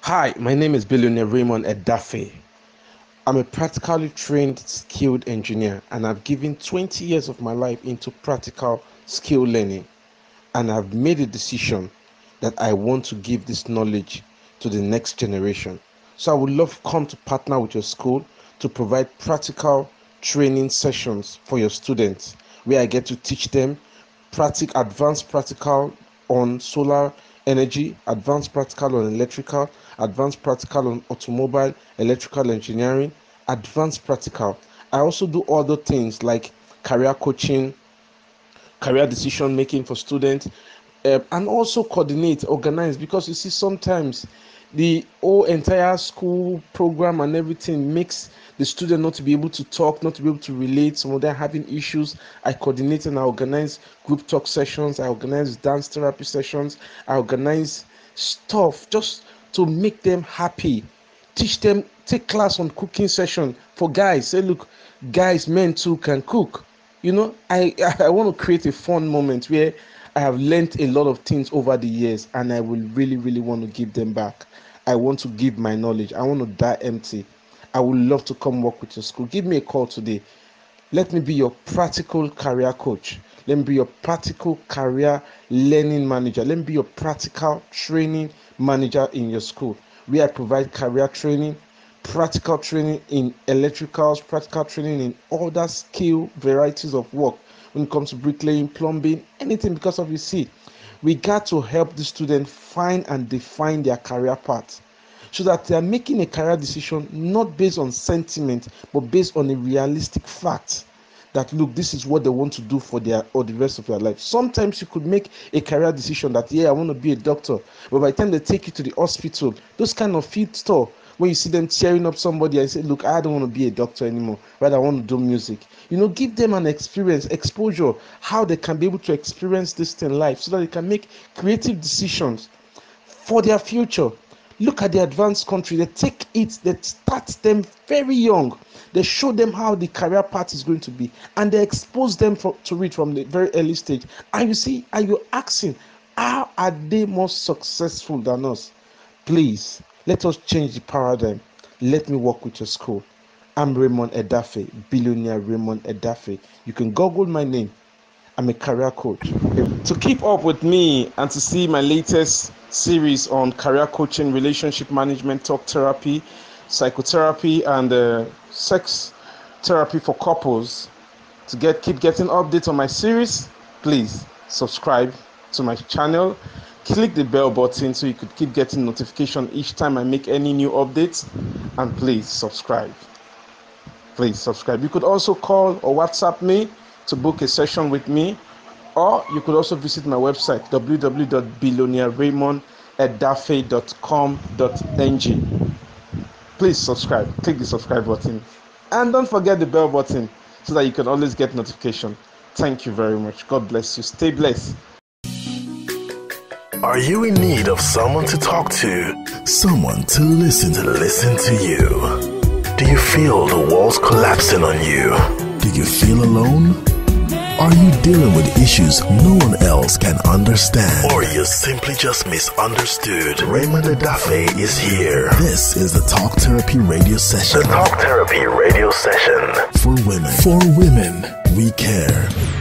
Hi, my name is Billionaire Raymond Edafe. I'm a practically trained skilled engineer, and I've given 20 years of my life into practical skill learning, and I've made a decision that I want to give this knowledge to the next generation. So I would love to come to partner with your school to provide practical training sessions for your students, where I get to teach them advanced practical on solar energy, advanced practical on electrical, advanced practical on automobile, electrical engineering, advanced practical. I also do other things like career coaching, career decision making for students, and also coordinate, organize, because you see sometimes the whole entire school program and everything makes the student not to be able to talk, not to be able to relate. Some of them having issues. I coordinate and I organize group talk sessions, I organize dance therapy sessions, I organize stuff just to make them happy. Teach them, take class on cooking session for guys. Say, look, guys, men too can cook. I want to create a fun moment where I have learned a lot of things over the years, and I will really want to give them back. I want to give my knowledge. I want to die empty. I would love to come work with your school. Give me a call today. Let me be your practical career coach. Let me be your practical career learning manager. Let me be your practical training manager in your school, where I provide career training, practical training in electricals, practical training in other skill varieties of work when it comes to bricklaying, plumbing, anything. Because of, you see, we got to help the student find and define their career path, so that they are making a career decision not based on sentiment but based on a realistic fact that, look, this is what they want to do for their or the rest of their life. Sometimes you could make a career decision that, yeah, I want to be a doctor, but by the time they take you to the hospital, those kind of feed store, when you see them cheering up somebody and say, look, I don't want to be a doctor anymore, rather I want to do music. Give them an experience, exposure, how they can be able to experience this in life, so that they can make creative decisions for their future. Look at the advanced country. They take it, they start them very young. They show them how the career path is going to be, and they expose them to it from the very early stage. And you see, are you asking, how are they more successful than us? Please, let us change the paradigm. Let me work with your school. I'm Raymond Edafe, Billionaire Raymond Edafe. You can Google my name. I'm a career coach. To keep up with me and to see my latest series on career coaching, relationship management, talk therapy, psychotherapy, and sex therapy for couples, to keep getting updates on my series, please subscribe to my channel. Click the bell button so you could keep getting notification each time I make any new updates. And please subscribe. Please subscribe. You could also call or WhatsApp me to book a session with me, or you could also visit my website www.billionaireRaymondEdafe.com.ng. Please subscribe. Click the subscribe button, and don't forget the bell button so that you can always get notification. Thank you very much. God bless you. Stay blessed. Are you in need of someone to talk to? Someone to listen to you? Do you feel the walls collapsing on you? Do you feel alone? Are you dealing with issues no one else can understand? Or you simply just misunderstood? Raymond Edafe is here. This is the Talk Therapy Radio Session. The Talk Therapy Radio Session. For women. For women, we care.